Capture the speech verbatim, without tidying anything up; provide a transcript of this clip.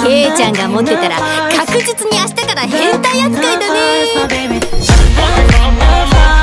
ケイちゃんが持ってたら確実に明日から変態扱いだね。